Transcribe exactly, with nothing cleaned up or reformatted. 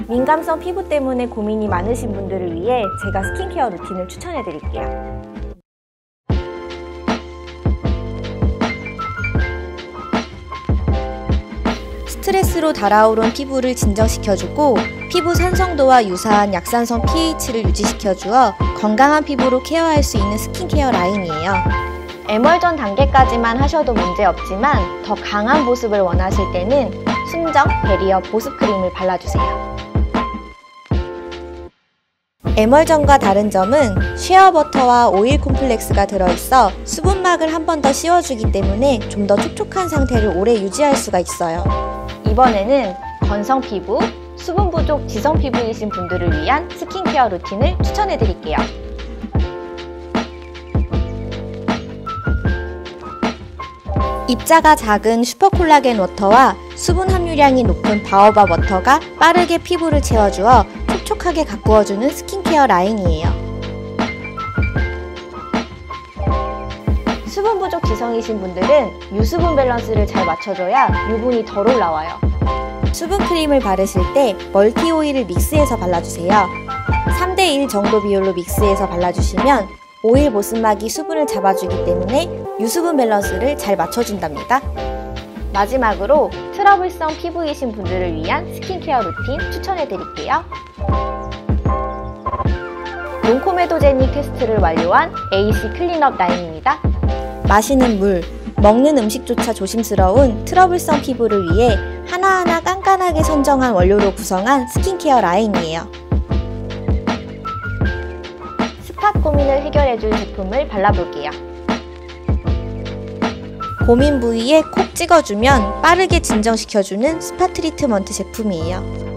민감성 피부 때문에 고민이 많으신 분들을 위해 제가 스킨케어 루틴을 추천해 드릴게요. 스트레스로 달아오른 피부를 진정시켜주고 피부 산성도와 유사한 약산성 피에이치를 유지시켜주어 건강한 피부로 케어할 수 있는 스킨케어 라인이에요. 에멀전 단계까지만 하셔도 문제없지만 더 강한 보습을 원하실 때는 순정 베리어 보습 크림을 발라주세요. 에멀전과 다른 점은 쉐어버터와 오일 콤플렉스가 들어있어 수분막을 한 번 더 씌워주기 때문에 좀 더 촉촉한 상태를 오래 유지할 수가 있어요. 이번에는 건성 피부, 수분 부족 지성 피부이신 분들을 위한 스킨케어 루틴을 추천해 드릴게요. 입자가 작은 슈퍼콜라겐 워터와 수분 함유량이 높은 바오밥 워터가 빠르게 피부를 채워주어 촉촉하게 가꾸어주는 스킨케어 라인이에요. 수분 부족 지성이신 분들은 유수분 밸런스를 잘 맞춰줘야 유분이 덜 올라와요. 수분 크림을 바르실 때 멀티 오일을 믹스해서 발라주세요. 삼 대 일 정도 비율로 믹스해서 발라주시면 오일 보습막이 수분을 잡아주기 때문에 유수분 밸런스를 잘 맞춰준답니다. 마지막으로 트러블성 피부이신 분들을 위한 스킨케어 루틴 추천해드릴게요. 논코메도제닉 테스트를 완료한 에이씨 클린업 라인입니다. 마시는 물, 먹는 음식조차 조심스러운 트러블성 피부를 위해 하나하나 깐깐하게 선정한 원료로 구성한 스킨케어 라인이에요. 스팟 고민을 해결해줄 제품을 발라볼게요. 고민 부위에 콕 찍어주면 빠르게 진정시켜주는 스팟 트리트먼트 제품이에요.